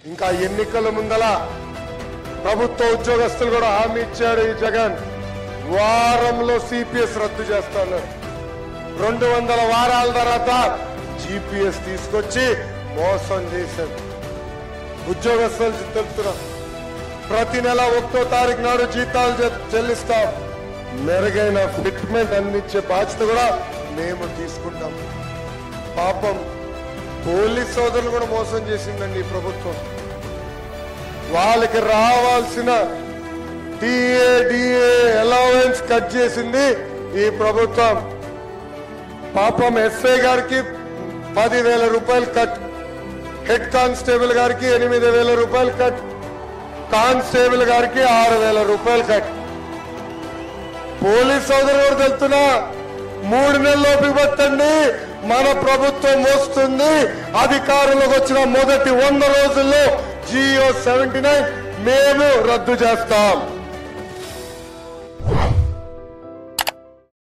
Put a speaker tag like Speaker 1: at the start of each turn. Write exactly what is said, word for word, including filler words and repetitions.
Speaker 1: ఇంకా ఎన్నికల ముందల ప్రభుత్వ ఉద్యోగస్తులు కూడా హామీ ఇచ్చాడు ఈ జగన్, వారంలో సిపిఎస్ రద్దు చేస్తాను. రెండు వందల వారాల తర్వాత జిపిఎస్ తీసుకొచ్చి మోసం చేశారు. ఉద్యోగస్తులు తెలుపుతున్నాం, ప్రతి నెల ఒకటో తారీఖు నాడు జీతాలు చెల్లిస్తాం. మెరుగైన ఫిట్మెంట్ అందించే బాధ్యత కూడా మేము తీసుకుంటాం. పాపం పోలీస్ సోదరులు కూడా మోసం చేసిందండి ఈ ప్రభుత్వం. వాళ్ళకి రావాల్సిన టీఏ డిఏ అలవెన్స్ కట్ చేసింది ఈ ప్రభుత్వం. పాపం ఎస్ఐ గారికి పదివేల రూపాయలు కట్, హెడ్ కానిస్టేబుల్ గారికి ఎనిమిది వేల రూపాయలు కట్, కానిస్టేబుల్ గారికి ఆరు వేల రూపాయలు కట్. పోలీస్ సోదరులు కూడా తెలుస్తున్నా, మూడు నెలలు ఓపిక పట్టండి, మన ప్రభుత్వం వస్తుంది. అధికారంలోకి వచ్చిన మొదటి వంద రోజుల్లో జియో సెవెంటీ నైన్ మేము రద్దు చేస్తాం.